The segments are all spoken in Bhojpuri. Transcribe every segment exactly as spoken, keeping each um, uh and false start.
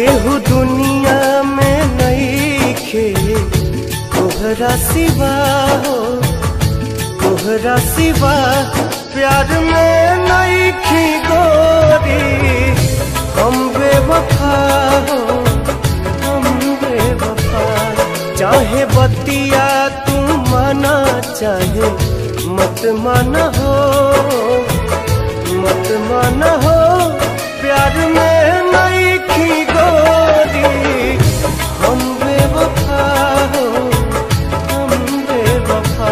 केहू दुनिया में नहीं खे तोहरा सिवा हो, तोहरा सिवा प्यार में नहीं खी गोरी। हम बेवफा हो, हम बेवफा। चाहे बतिया तू माना चाहे मत माना हो, मत माना हो, प्यार में नहीं खी गोरी। हम बेवफा हो, हम बेवफा।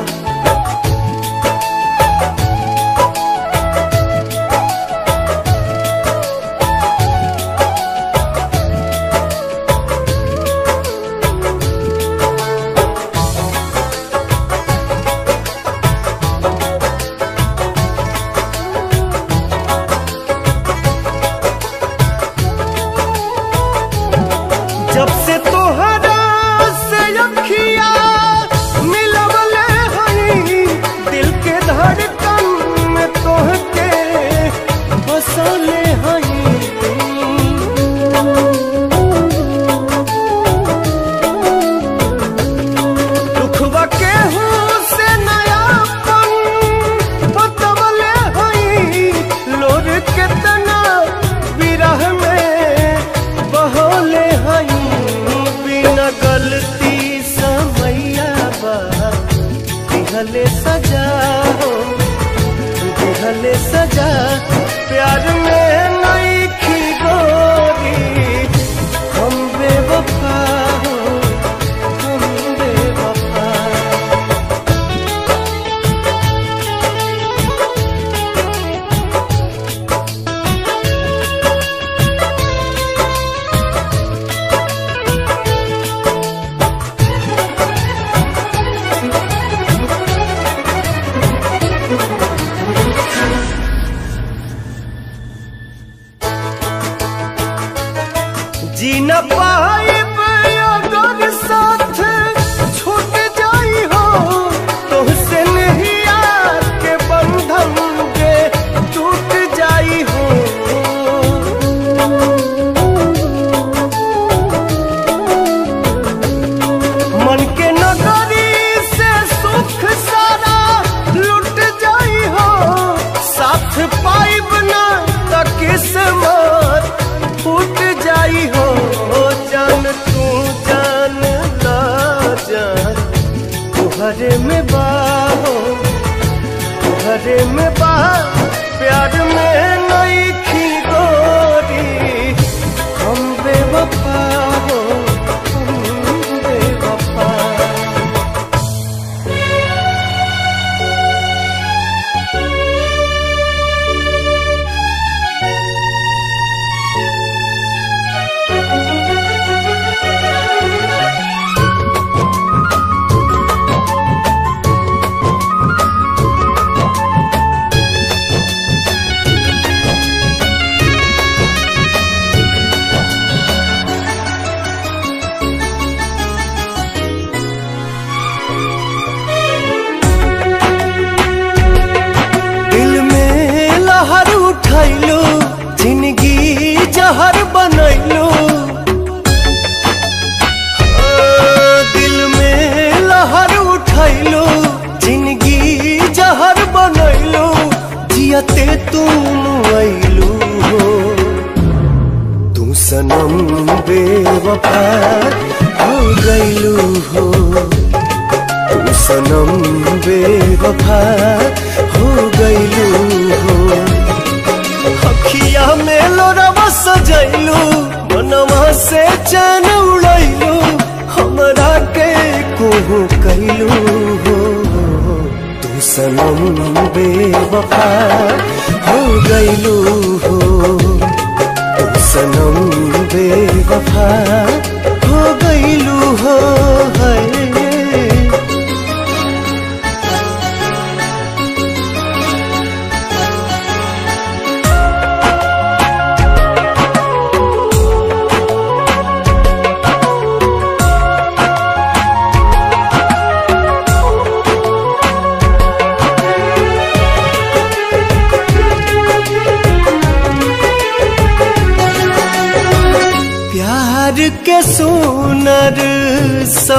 जब से तोहरा से अखिया मिलवले हई, दिल के धड़कन में तोहके बसले हई। दुखवा केहू से नयापन बतवले हई, लोर केतना विरह में बहोले हई। बिना गलती समैया बा दिहले सजा हो, दिहले सजा। प्यार में नहीं खी गोरी। हम बेवफा हो, हम बेवफा। जी न पाइब अगर साथ छूट जाई हो, तुहसे नहीं यार के बंधन के टूट जाई हो। मन के नगरी से सुख सारा लुट जाई हो, साथ पाइब ना त किस्मत फूट जाई हो। जान तू जान ला जान तुहरे में बा हो, तुहरे में बा। प्यार में नहीं खी गोरी। हम बेवफा हो, हम बेवफा। उठैलू जिंदगी जहर बनैलू, दिल में लहर उठैलू जिंदगी जहर बनैलू। जियते तुम ऐलू हो, तू सनम बेवफा हो गईलू हो, तू सनम बेवफा हो गईलू हो। अखिया में लोरवा सजैलू, मनवा से चैन उड़ैलू, हमरा के कोहू कैलू हो। तू सनम बेवफा हो गईलू हो, तू सनम बेवफा हो गईलू हो। है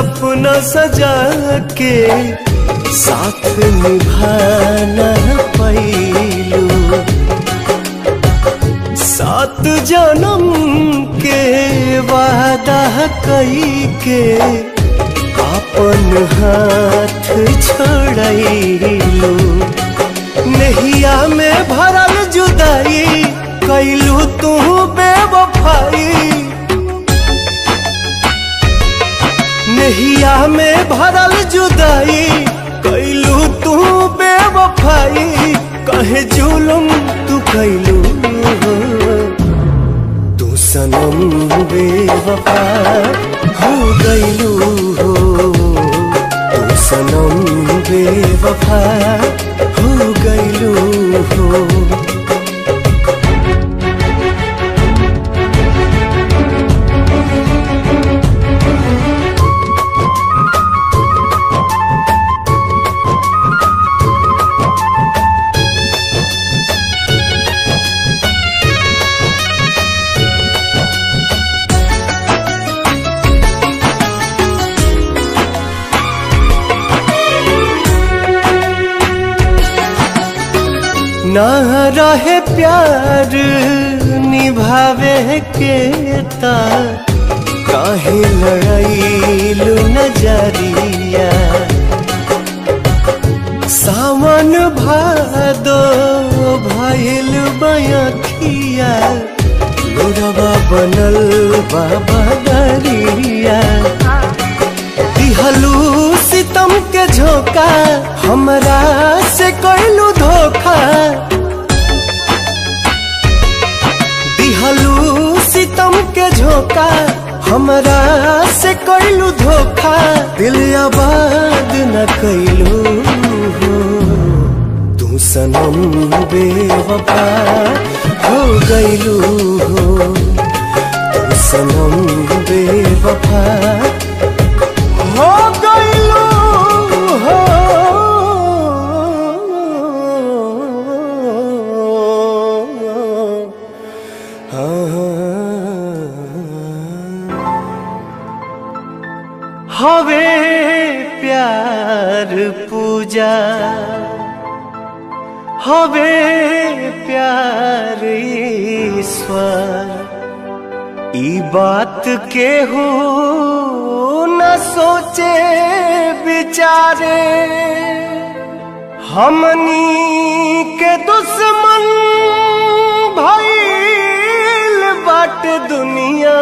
सपना सजा के साथ निभाना पैलू। सात जन्म के वादा कई के अपन हाथ छोड़लू। नहिया में भरल जुदाई कैलू तू बेवफाई। नहिया में भरल जुदाई कैलू तू बेवफाई। कहे जुलुम तू कैलू तू सनम बेवफा हो गईलू हो। तू सनम बेवफा हो गईलू हो। ना रहे प्यार निभावे के ता काहे लड़ाईलू नजरिया। सावन भादो भइल बयखिया लोरवा बनल बाबा दरिया। दिहलू सितम के झोंका हमरा से कैलू धोखा। दिहलू सितम के झोंका हमरा से कैलू धोखा। दिल आबाद न कैलू हो तू सनम बेवफा हो गईलू हो। तू सनम बेवफा हो गईलू हो। हवे प्यार पूजा हवे प्यार ईश्वर। ई बात के हो न सोचे बिचारे। हमनी के दुश्मन भइल बाटे दुनिया।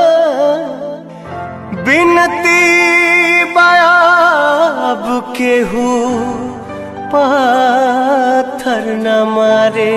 बिनती बायाब केहू पाथर न मारे।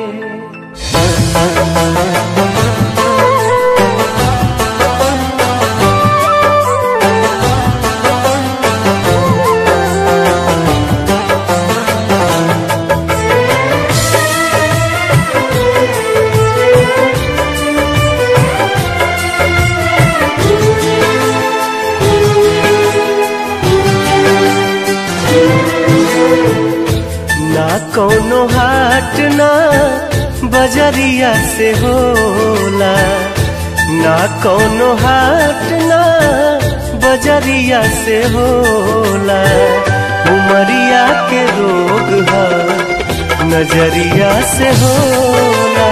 ना कौनो हाट ना बजरिया से होला। ना कौनो हाट ना बजरिया से होला। उमरिया के रोग है नजरिया से होला।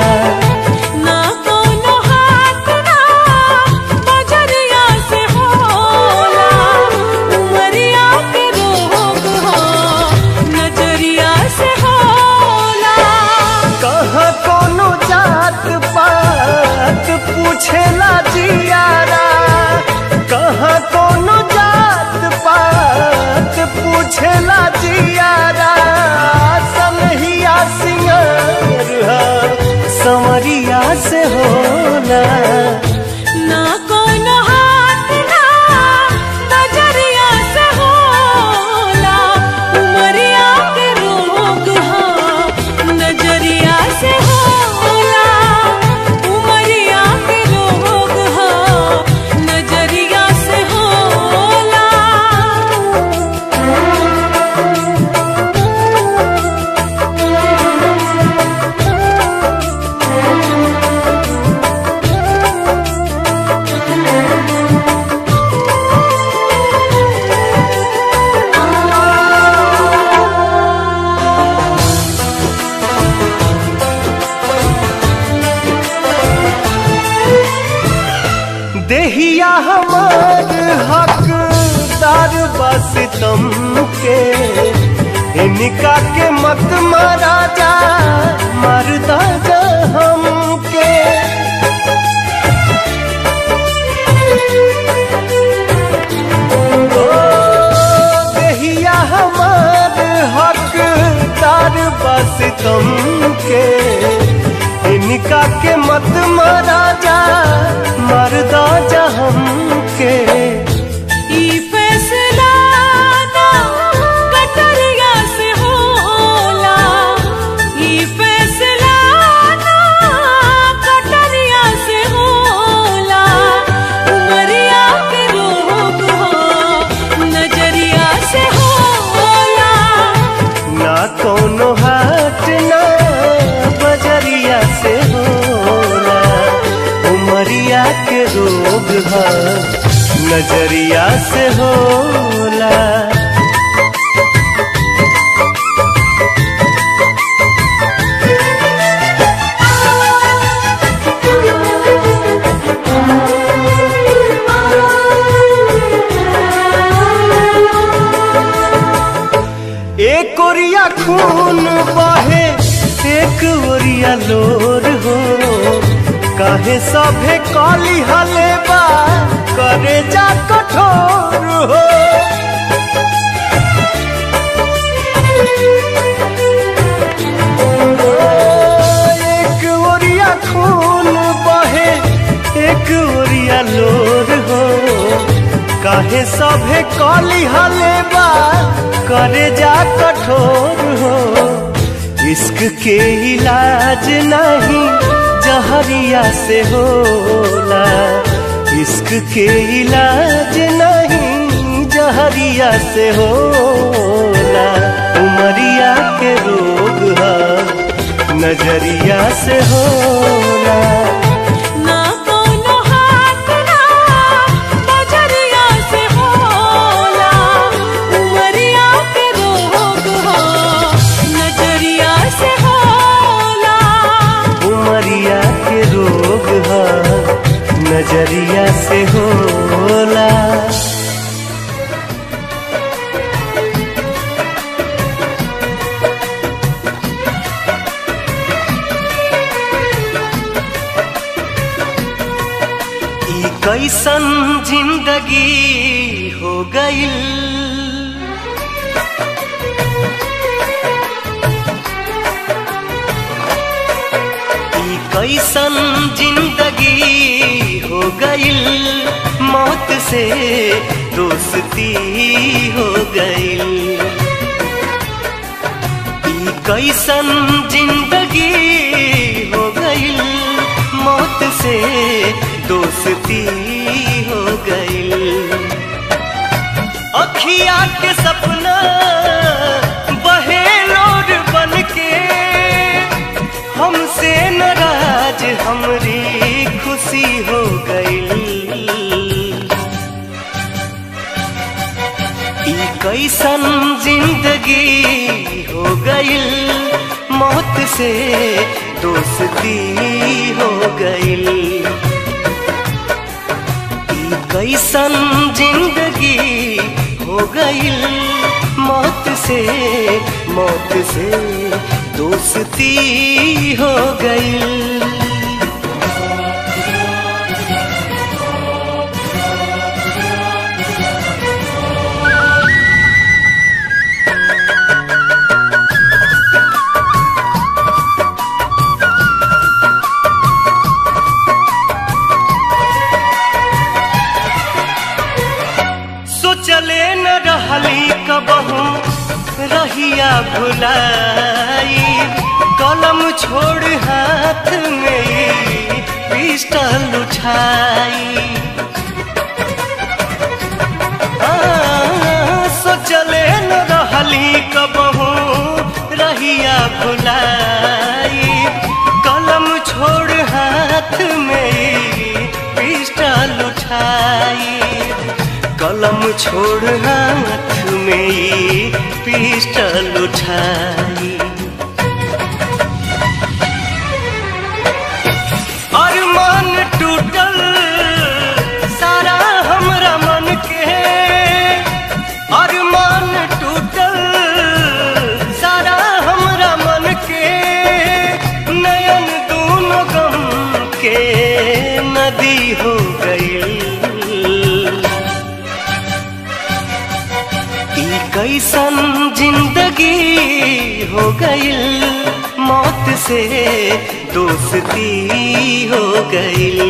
पूछेला जियारा कहाँ कोनो जात पात। पूछेला जियारा सनहिया सिंगार सितम के, इनका के मत मारा जा, मारदा जा हमके। ओ देहिया हमार हकदार बस तुम के, इनका के मत मारा जा, मारदा जा हमके। ई फैसला ना कटरिया से होला, ई फैसला ना कटरिया से होला। उमरिया के रोग हो नजरिया से होला, ना कोनो हाट ना बजरिया से होला। उमरिया के रोग है नजरिया से होला। एक ओरिया खून बहे, एक ओरिया लोर हो, काहे सभे काली हलेबा करे जा कठोर हो। एक ओरिया खून बहे, एक ओरिया लोर हो, काहे सभे काली हलेबा करे जा कठोर हो। इश्क के इलाज नहीं जहरिया से होला, इश्क के इलाज नहीं जहरिया से होला। उमरिया के रोग है नजरिया से होला। ना कोनो हाथ ना बजरिया से होला, उमरिया के रोग हो नजरिया से होला। उमरिया के रोग है नजरिया से होला। ई कैसन जिंदगी हो गई, कैसन जिंदगी हो गई, मौत से दोस्ती हो गई। ई कैसन जिंदगी हो गई, मौत से दोस्ती हो गई। अखिया के सपना बहे लोर बन के, हमसे नाराज हमरी खुशी हो गई। ई कैसन जिंदगी हो गई, मौत से दोस्ती हो गई। ई कैसन जिंदगी हो गई, मौत से मौत से दोस्ती हो गई। सोचले न रहली कबहू रहिया भुलाई, कलम छोड़ हाथ में पिस्टल उठाई। सोचले न रहली कबहू रहिया भुलाई, कलम छोड़ हाथ में पिस्टल उठाई। कलम छोड़ हाथ में पिस्टल उठाई। अरमान टूटल सारा हमरा मन के, अरमान कैसन जिंदगी हो गईल, मौत से दोस्ती हो गईल।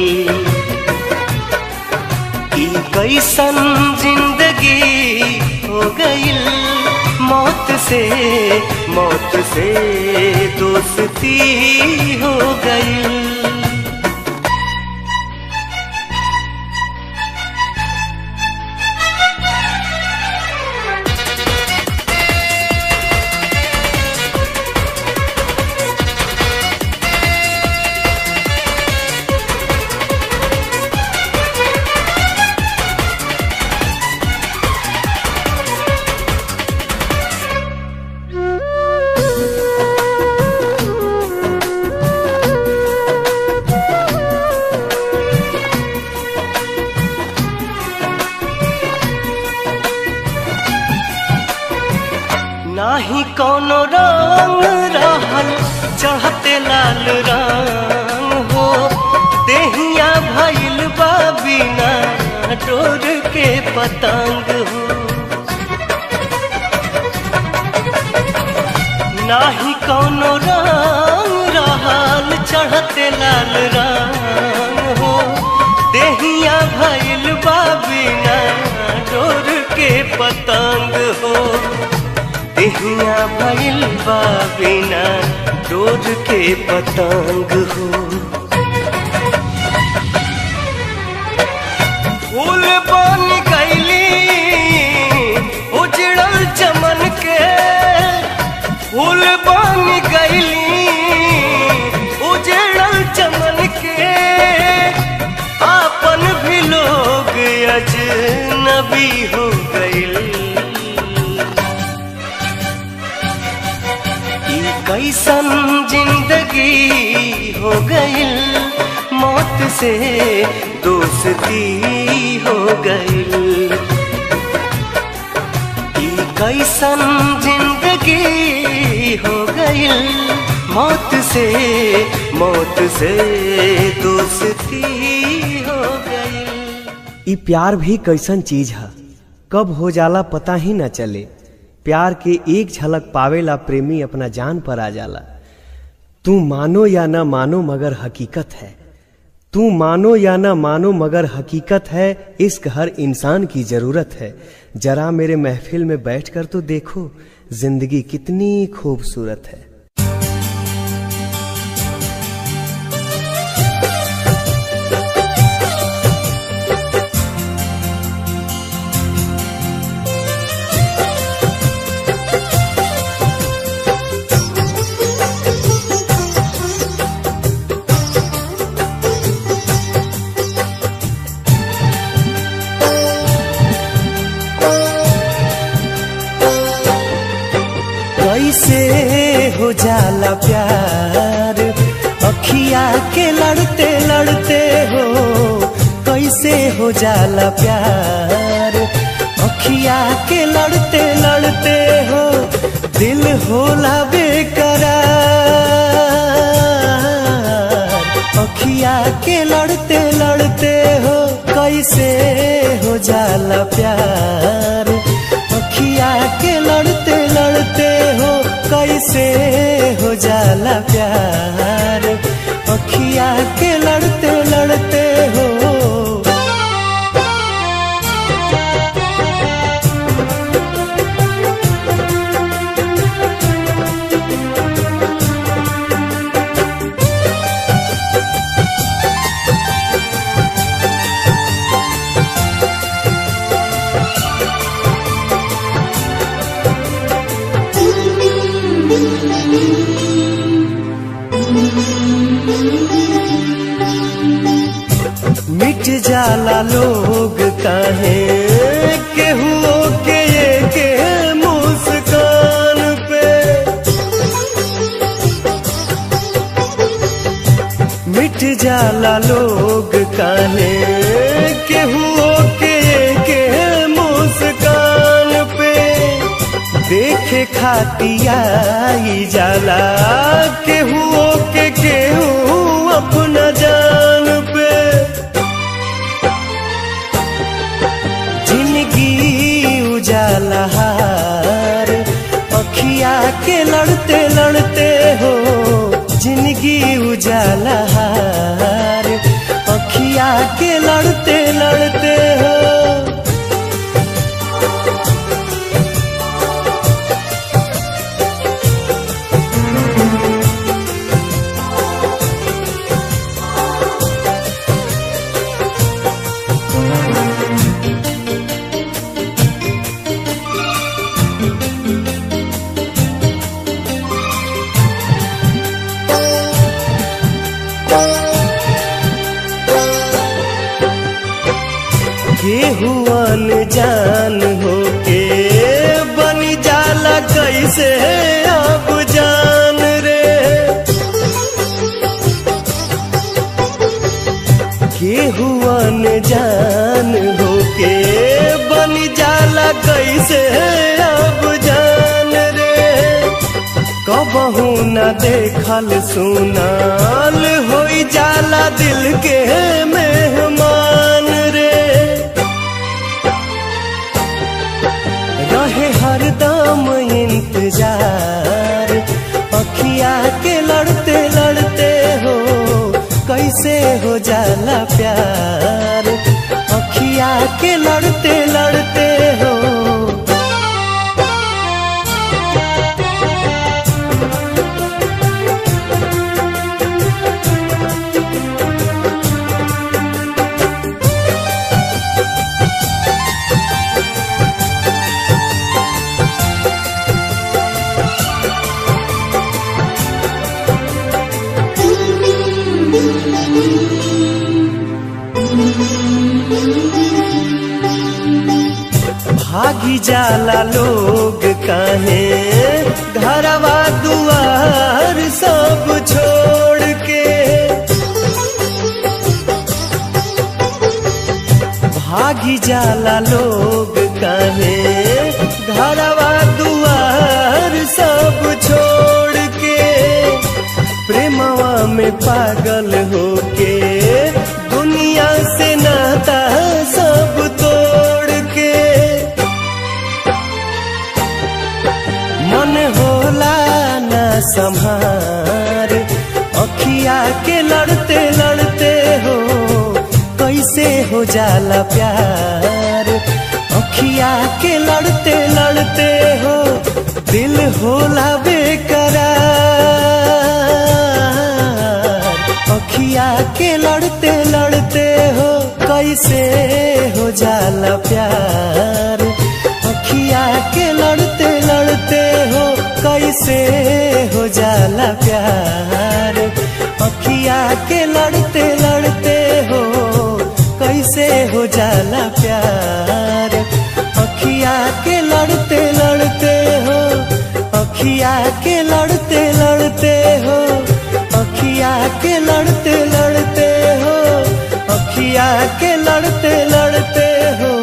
ई कैसन जिंदगी हो गईल, मौत से मौत से दोस्ती हो गईल। नाही कोनो रंग रहल चढ़ते लाल रंग हो, देहिया भइल बा बिना डोर के पतंग हो। नाही कोनो रंग रहल चढ़ते लाल रंग हो, देहिया भइल बा बिना डोर के पतंग हो। देहिया भइल बा बिना डोर के पतंग हो। फूल बन गईली उजड़ल चमन के, फूल बन गईली उजड़ल चमन के। आपन भी लोग अजनबी हो गईल। कैसन जिंदगी हो गईल, मौत से दोस्ती हो गईल। ई कैसन जिंदगी हो गईल, मौत से मौत से दोस्ती हो गईल। ई प्यार भी कैसन चीज है, कब हो जाला पता ही न चले। प्यार के एक झलक पावेला प्रेमी अपना जान पर आ जाला। तू मानो या न मानो मगर हकीकत है, तू मानो या न मानो मगर हकीकत है। इश्क हर इंसान की जरूरत है। जरा मेरे महफिल में बैठकर तो देखो, जिंदगी कितनी खूबसूरत है। कैसे हो जाला प्यार अखिया के लड़ते लड़ते हो, कैसे हो जाला प्यार अखिया के लड़ते लड़ते हो। दिल होला बेकरार अखिया के लड़ते लड़ते हो। कैसे हो जाला प्यार अखिया के लड़ते लड़ते हो। कैसे हो जाला प्यार अखिया के लड़ते लड़ते हो। मिट जाला लोग काहे केहू के के मुस्कान पे। मिट जाला लोग काहे केहू के के मुस्कान पे। देखे खातिया जाला केहू के केहू अपना जान पे। जिंदगी उजाला कैसे अब जान रे। केहू अनजान होके बन जाला कैसे अब जान रे। कबहू न देखल सुनाल होई जाला दिल के मेहमान रे। रहे हरदम इंतजार अखिया के लड़ते लड़ते हो कैसे हो जाला प्यार। अखिया के लड़ते लड़ते हो भागी जाला लोग काहे घरवा दुआर सब छोड़ के। भागी जाला लोग काहे घरवा दुआर सब छोड़ के। प्रेमवा में पागल होके दुनिया से नाता सब तोड़ के। मन होला ना संभार अखिया के लड़ते लड़ते हो कैसे हो जाला प्यार। अखिया के लड़ते लड़ते हो दिल होला बेकरार। अखिया के लड़ते लड़ते हो कैसे हो जाला प्यार। अखिया के लड़ते लड़ते हो कैसे हो जाला प्यार। अखिया के लड़ते लड़ते हो कैसे हो जाला प्यार। अखिया के लड़ते लड़ते हो अखिया के लड़ते लड़ते हो अखिया के लड़ते लड़ते हो अखिया के लड़ते लड़ते हो।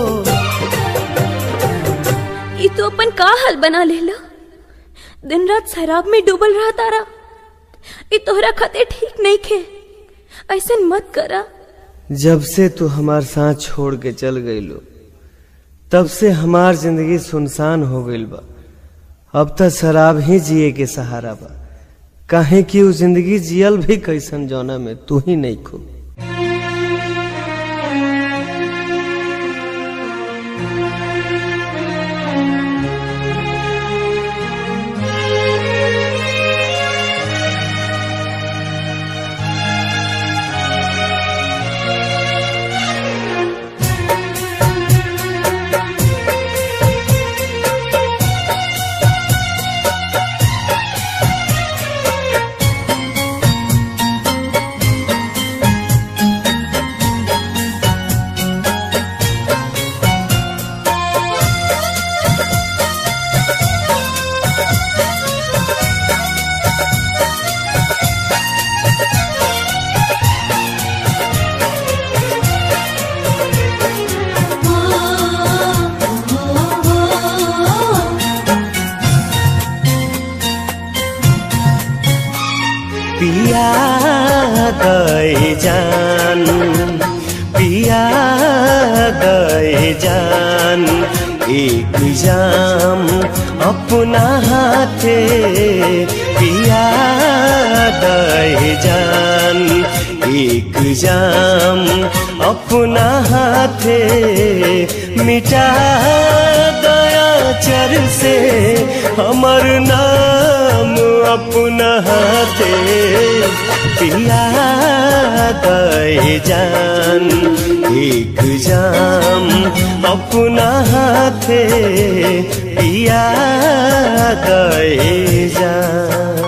ये तो अपन का हाल बना लेला। दिन रात शराब में डूबल रहा तारा। ये तोहरा खातिर ठीक नहीं खे। ऐसा मत करा। जब से तू हमार साथ छोड़ के चल गईलो तब से हमार जिंदगी सुनसान हो गईल बा। अब तक शराब ही जिए के सहारा बा। काहे कि वो जिंदगी जियल भी कैसन जौना में तू ही नहीं खो। पिया गए जान पिया गए जान एक जाम अपना हाथे पिया गए जान एक जाम अपना हाथे मिटा गया चर से हमर नाम अपना हाथे पिया गए जान एक जाम अपना हाथे पिया गए जान।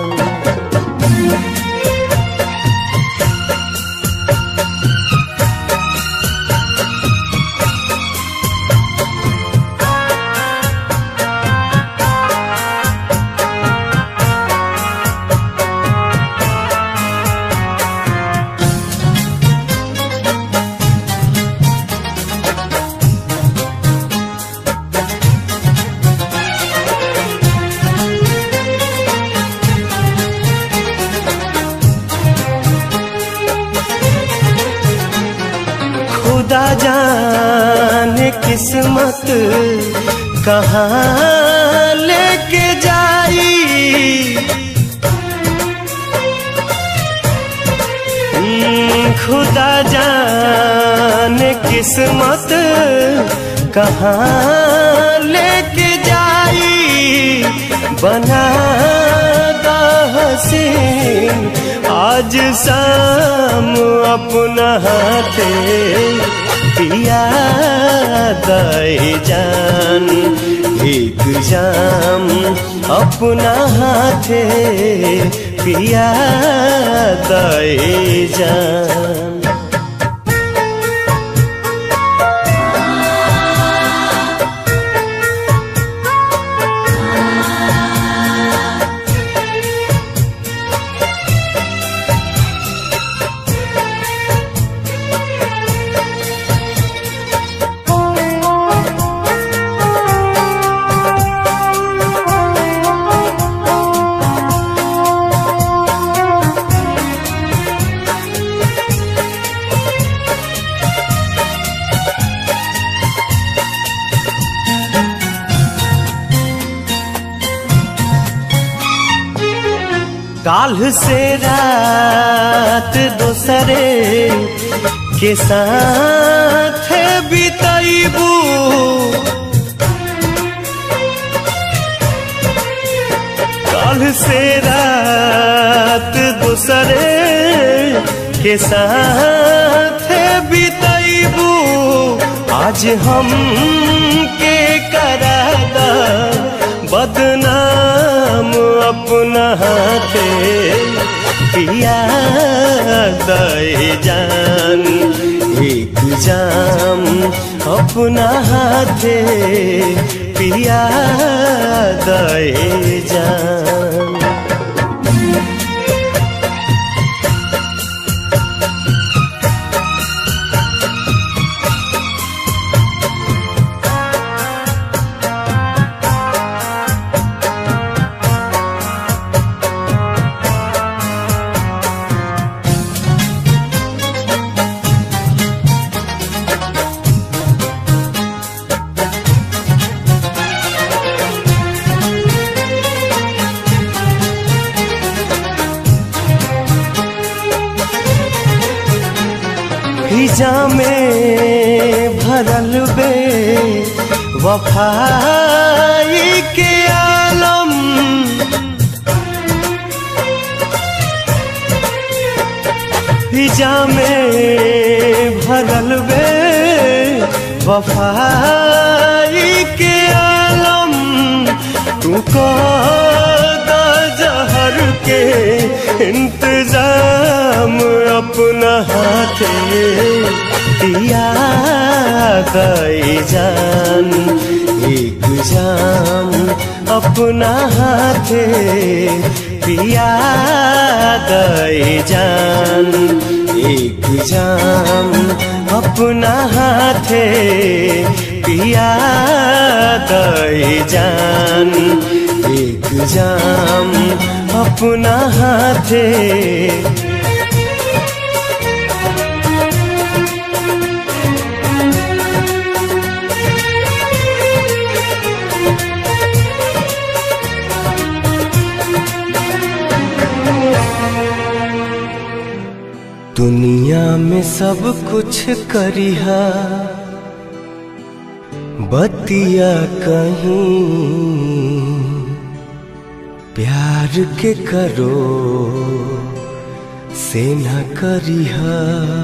किस्मत कहाँ लेके जाई। खुदा जाने किस्मत कहाँ लेके जाई। बना दा हसीन आज शाम अपना हाथे पिया दे जान। एक जाम अपना हाथे पिया दे जान। काल से रात दोसरे के साथ बिताइबू। काल से रात दोसरे के साथ बिताइबू। आज हम के करादा बदनाम अपना हाथे पिया दे जान। एक जाम अपना हाथे पिया दे जान। हिजा में भरल बे वफाई के आलम। हिजा में भरल बे वफाई के आलम। तू को दा जहर के इंतजाम अपना हाथे पिया दे जान। एक जाम अपना हाथे पिया दे जान। एक जाम अपना हाथे पिया दे जान। एक जाम अपना हाथे। दुनिया में सब कुछ करिहा बतिया कहीं प्यार के करो से न करिहा।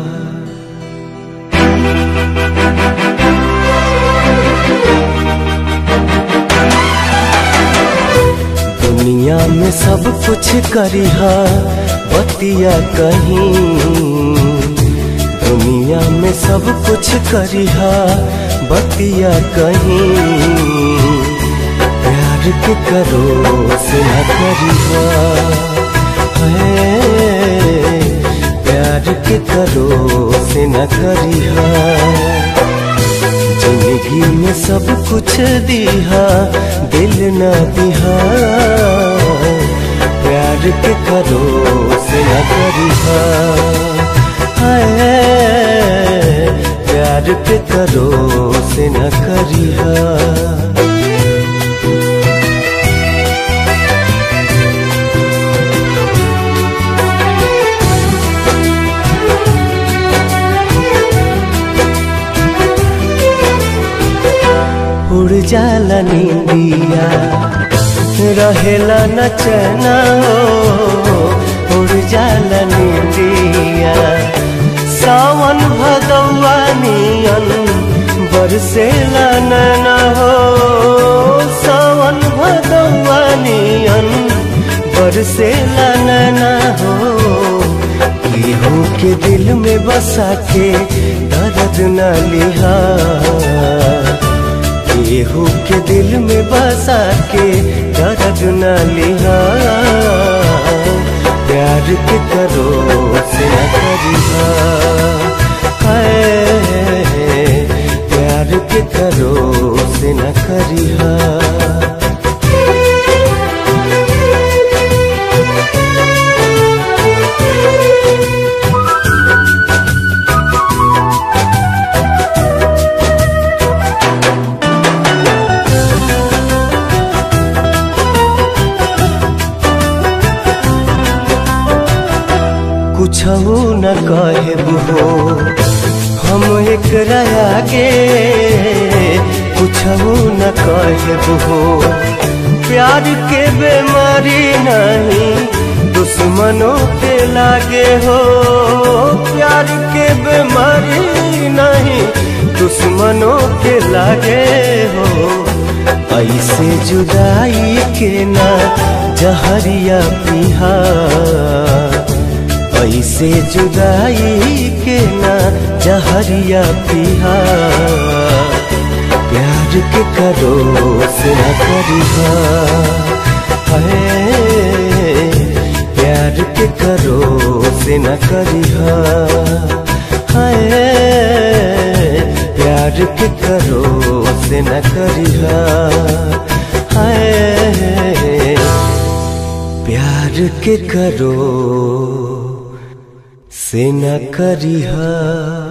दुनिया में सब कुछ करिहा बतिया कहीं। दुनिया में सब कुछ करिहा बतिया कहीं। प्यार के करो से न करिहा। प्यार के करो से न करिहा। जिंदगी में सब कुछ दिहा दिल न दिहा। प्यार के करो से न करिहा। प्यार के करो से न करिहा। उड़ जाला नींदिया रहेला न चैना हो, उड़ जाला नींदिया सावन भदौआ नियन बरसेला नैना हो, सावन भदौआ नियन बरसेला नैना हो। केहू के दिल में बसा के दर्द न लिहा, केहू के दिल में बसा के दर्द न लिहा। प्यार के करो से न करिहा, प्यार के करो से न करिहा। कुछहु न कहब हो हम एकरा आगे, कुछहु न कहब हो। प्यार के बेमारी नहीं दुश्मनों के लागे हो, प्यार के बेमारी नहीं दुश्मनों के लागे हो। ऐसे जुदाई के ना जहरिया पिहा, ऐसे जुदाई के ना जहरिया पिहा। प्यार के करो से न करिहा, प्यार के करो से न करिहा। प्यार के करो से न करिहा, प्यार के करो से न करिहा।